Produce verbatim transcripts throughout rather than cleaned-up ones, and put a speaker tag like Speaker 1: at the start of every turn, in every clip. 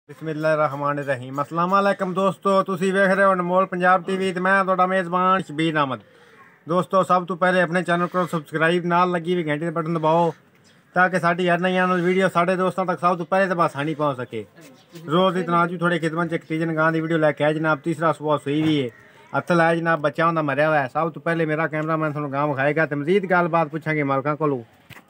Speaker 1: बिस्मिल्लाहिर्रहमानिर्रहीम अस्सलाम वालेकुम दोस्तों, तुसी वेख रहे हो अनमोल पंजाब टीवी ते मैं तुहाडा मेज़बान शबीर अहमद। दोस्तों सब तो पहले अपने चैनल को सबसक्राइब नाल लगी हुई घंटी बटन दबाओ ताकि साड़ी हर नई आने वाली वीडियो साढ़े दोस्तों तक सब तो पहले तो आसानी पहुँच सके। रोज़ की तनाजू थोड़ी खिदमत एक तीजन गां की वीडियो लैके आए जनाब। तीसरा सुबह सुई भी है, हथ लाया जनाब, बच्चा होंदा मरिया हुआ है। सब तो पहले मेरा कैमरा मैन तुहानू गां विखाएगा तो मजीद गलबात पूछांगे मालकां कोलों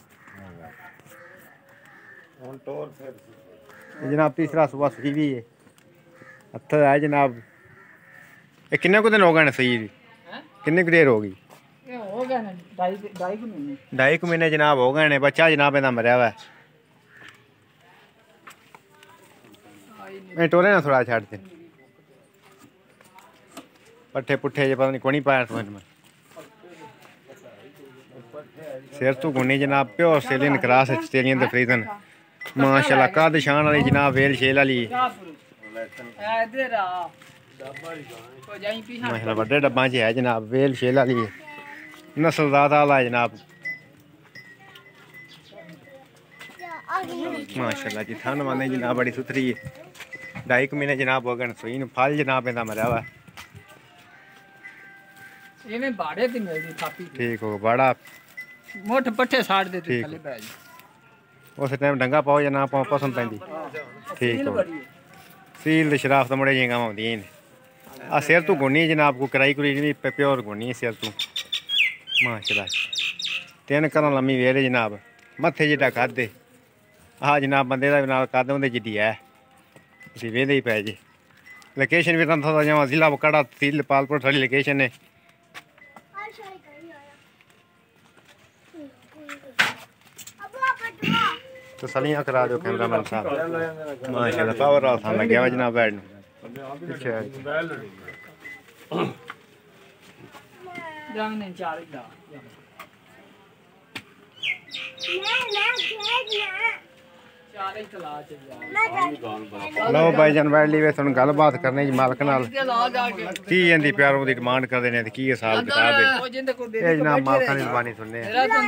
Speaker 1: जनाब। तीसरा सुबह सुई भी है, हथ है जनाब। ये किन्ने को दिन हो गए सही भी, किन्नी देर हो गई? ढाई कु महीने जनाब हो गए ने। बच्चा जनाब इहदा मरिया हुआ है। टोरे ना थोड़ा छड़ दे, पट्ठे पुट्ठे जे पता नहीं कोनी पाया समझ में। सिर तू गुनी जनाब, प्योर ऑस्ट्रेलियन क्रॉस ऑस्ट्रेलियन ते फ्रीजन माशाल्लाह। कद शान वाली जनाब, वेल शेल वाली माशाल्लाह। बड़े डब्बा च है जनाब, वेल शेल वाली है, नस्लदार वाला है जनाब माशाल्लाह जी। थन वाले जनाब बड़ी सुथरी है। ढाई कु महीने जनाब हो गए सुई। फल जनाब इहदा मरिया हुआ। ठीक हो बाड़ा
Speaker 2: मोट पट्ठे साड़ दे थले बैठ
Speaker 1: उस टाइम डंगा पाओ या ना पाओ पसंद पैंदी। ठीक हो सील शराफ तो मुड़े जी गाँव आउंदियां ने। आ सिर तू गुनी जनाब, को कराई कुरी भी प्योर गुनी है सिर तू माशाल्लाह। तीन घरों लम्मी वेल जनाब, मत्थे जिड्डा कद है। हाँ जनाब बंदे का नाल कद उंदे जिड्डी है, तुसीं वेहदे ही पै जे। लोकेशन भी तुहानूं दस्सदा जावां, जिला बकाड़ा तहसील पालपुर साडी लोकेशन है। तो सलियां करा दो कैमरा मैन साहब माशाल्लाह। पावर हाउस लगे हुआ जनाब बैड लो भाई जान बैठ ली। तुहानूं गलबात करने जी मालक नाल की इहदी प्यारों की डिमांड करदे ने ते की हिसाब किताब है ये जनाब मालकां दी ज़बानी सुनने।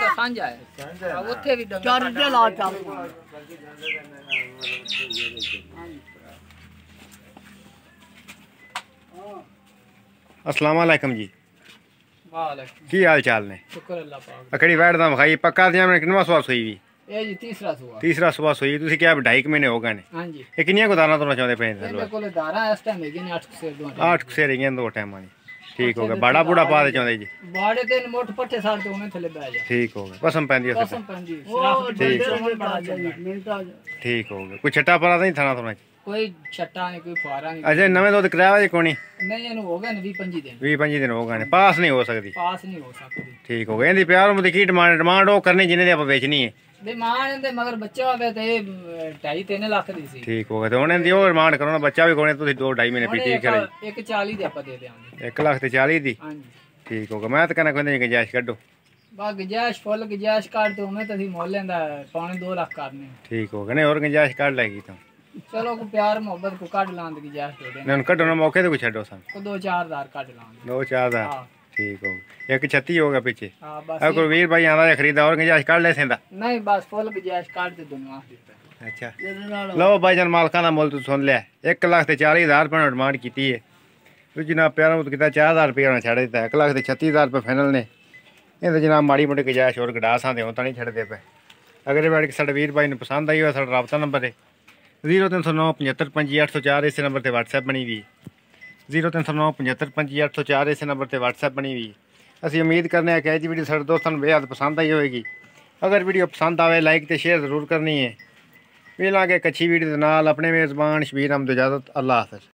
Speaker 1: अस्सलाम वालेकुम जी, की हाल चाल ने? अकड़ी बैठ दा विखाई पक्का दियां मैं किन्नवा सुआ सुई भी?
Speaker 2: ਇਹ ਜੀ ਤੀਸਰਾ ਸੂਆ
Speaker 1: तीसरा सुबह सुई। तुसीं क्या ढाई महीने हो गए ने?
Speaker 2: ਹਾਂਜੀ
Speaker 1: ये किन्नियां गुदारां तोड़ना चाहते पे?
Speaker 2: ਇਹਦੇ ਕੋਲ ਧਾਰਾਂ ਇਸ ਟਾਈਮ ਹੈਗੇ ਨੇ ਅੱਠ ਸੇਰ ਦੋ
Speaker 1: आठ सेर गए दो टाइम। ठीक हो गया। बाड़ा बूढ़ा पा दे चाहते जी?
Speaker 2: ਬਾੜੇ ਤੇ ਮੋਟ ਪੱਠੇ ਸਾੜ ਤੋਂ ਉਹਨੇ ਥੱਲੇ ਬਹਿ ਜਾ।
Speaker 1: ठीक हो गया। पसंद पैंदी है
Speaker 2: ਕਸਮ ਪੰਜੀ ਸ਼ਰਾਫ
Speaker 1: ठीक हो गया। कोई छट्टा परा नहीं थाना थोड़ा
Speaker 2: ਕੋਈ ਛੱਟਾ ਨਹੀਂ ਕੋਈ ਫੁਆਰਾ ਨਹੀਂ।
Speaker 1: अजय नवे दुध कराया जी कोनी?
Speaker 2: ਨਹੀਂ ਇਹਨੂੰ ਹੋ ਗਏ ਨੇ ਵੀਹ ਪੰਜੀ ਦਿਨ।
Speaker 1: भी पंजी दिन हो गए ने, पास नहीं हो सकती।
Speaker 2: ਪਾਸ ਨਹੀਂ ਹੋ ਸਕਦੀ।
Speaker 1: ठीक हो गया। इहदी प्यार मुझे की डिमांड डिमांड वो करनी जिन्हें दी आप बेचनी है।
Speaker 2: डिमांड दे मगर बच्चा होवे ते ढाई तीन लाख दी सी।
Speaker 1: ठीक हो गया। तो उन्हें दी और डिमांड करो ना, बच्चा भी कोने तुसी दो ढाई महीने पीटी करे
Speaker 2: एक चालीस दे आपा दे देंगे।
Speaker 1: एक लाख ते चालीस दी।
Speaker 2: हां जी
Speaker 1: ठीक हो गया। मैं तो कहना कोई गुंजाइश कड्डो।
Speaker 2: बा गुंजाइश फुल गुंजाइश काट तो मैं तो मोल लेंदा पौने दो लाख करने।
Speaker 1: ठीक हो गया। नहीं और गुंजाइश काट लेगी तो
Speaker 2: चलो को प्यार मोहब्बत को काट लांद की गुंजाइश दे दे।
Speaker 1: नहीं कड्डो ना मौके ते कुछ छड्डो सन
Speaker 2: को दो चार हजार काट लांद।
Speaker 1: दो चार हजार ठीक हो गया। एक छत्ती हो गया पीछे।
Speaker 2: हां बस
Speaker 1: अब कोई वीर भाई आंदा है खरीदा और गुंजाइश काट ले सेंदा?
Speaker 2: नहीं बस फुल गुंजाइश काट दे दोनों।
Speaker 1: अच्छा लो भाईजान मालकां दा मुल तू सुन लिया। एक लाख ते चालीस हजार रुपये डिमांड की है। तो जनाब प्यारों तो कितना चार हज़ार रुपया छड़ दिता। एक लाख ते छत्तीस हज़ार रुपये फाइनल ने। ये तो जनाब माड़ी मोटी गुंजाइश और गड़ा सां तो नहीं छड़ते पे। अगर ये बैठ के साढ़े वीर भाई ने पसंद आई हो साढ़ा राबता नंबर है जीरो तीन सौ नौ पचहत्तर पंजी अठ सौ चार। इस नंबर पर व्हाट्सएप बनी हुई जीरो तीन सौ नौ पचहत्तर पंजी अठ सौ चार। इस नंबर पर व्हाट्सएप बनी हुई। असी उम्मीद करने कि अज वीडियो साढ़े दोस्तों बेहद पसंद आई होगी। अगर वीडियो पसंद आए लाइक तो शेयर जरूर करनी है। मिलांगे एक अच्छी वीडियो के नाल। अपने मेज़बान शबीर अहमद इजाज़त। अल्लाह हाफ़िज़।